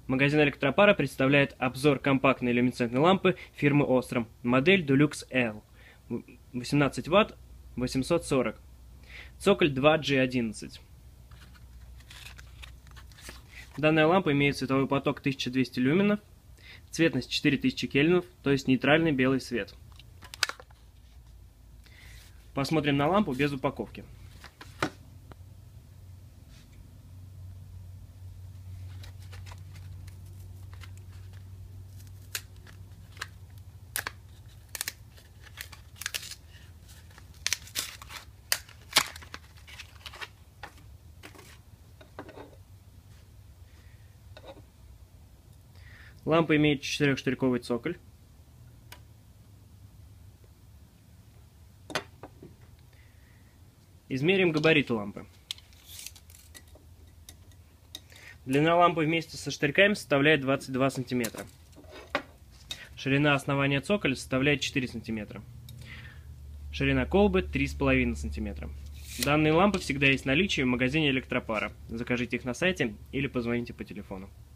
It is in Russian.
Магазин электропара представляет обзор компактной люминесцентной лампы фирмы Osram, модель Dulux L, 18 Вт, 840, цоколь 2G11. Данная лампа имеет световой поток 1200 люменов, цветность 4000 кельвинов, то есть нейтральный белый свет. Посмотрим на лампу без упаковки. Лампа имеет 4-штырьковый цоколь. Измерим габариты лампы. Длина лампы вместе со штырьками составляет 22 см. Ширина основания цоколя составляет 4 см. Ширина колбы 3,5 см. Данные лампы всегда есть в наличии в магазине электропара. Закажите их на сайте или позвоните по телефону.